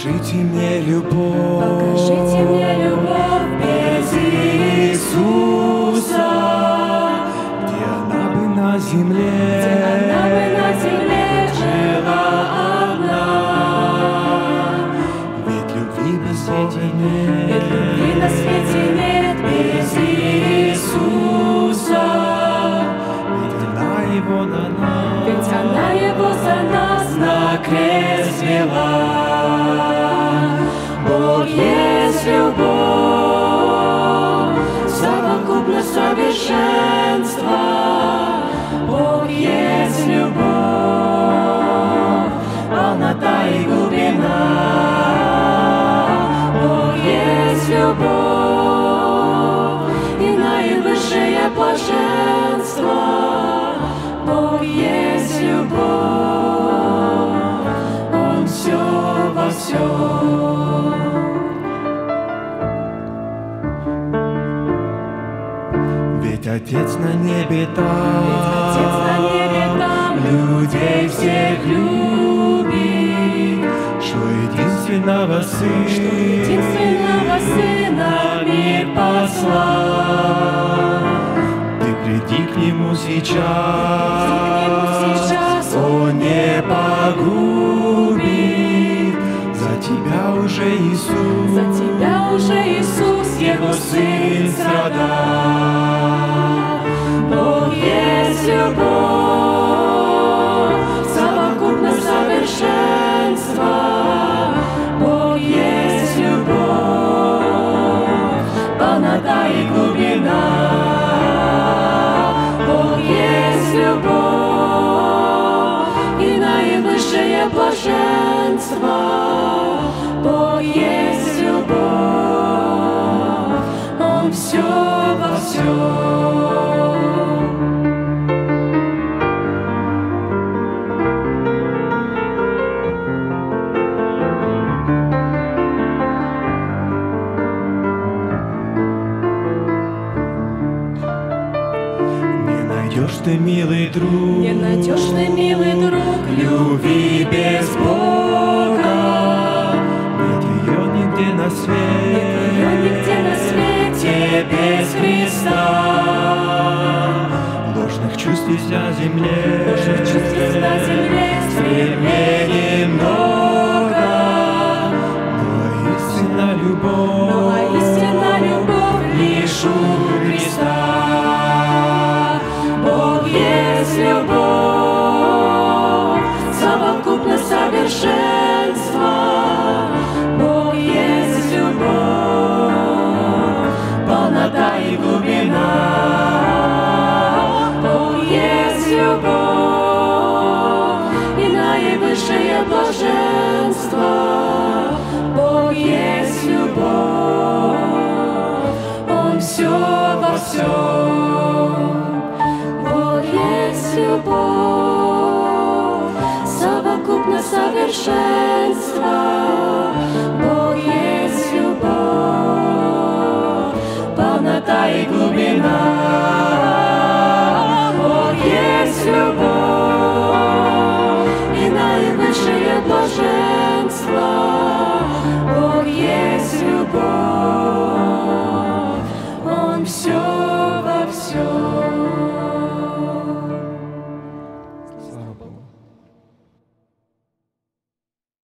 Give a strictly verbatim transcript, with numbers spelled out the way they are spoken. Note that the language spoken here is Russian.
Покажите мне любовь, покажите мне любовь без Иисуса, где она бы на земле, где она бы на земле жила одна. Ведь любви на свете нет, ведь любви на свете нет без Иисуса, ведь она его на нас, ведь она его за нас на крест вела. Бог есть любовь, совокупность совершенства. Бог есть любовь, полнота и глубина. Бог есть любовь и наивысшее блаженство. Бог есть любовь, Он все во всем. Ведь Отец на небе там, Ведь Отец на небе там людей всех любит, что единственного Сына, что единственного Сына мир послал. Ты приди к Нему сейчас, сейчас. Он не погубит. За тебя уже Иисус, За тебя уже Иисус, Его Сын страдал. Бог есть любовь, совокупность совершенства. Бог есть любовь, полнота и глубина. Бог есть любовь и наивысшее блаженство. Бог есть любовь, Он все во всем. Не найдешь ты, милый друг, не найдешь ты, милый друг, любви без Бога. Нет ее нигде на свете, нет ее нигде на свете, без Христа. Ложных чувств есть на земле, ложных чувств есть на земле, стремлений много, но истинна любовь, но истинна любовь лишь у Христа. Бог есть любовь, совокупность совершенства. Бог есть любовь, полнота и глубина. Бог есть любовь и наивысшее блаженство. Бог есть любовь, Он все во всем. Бог есть любовь, совокупность совершенства. Бог есть любовь, полнота и глубина. Бог есть любовь и наивысшее блаженство. Бог есть любовь, Он все во всем.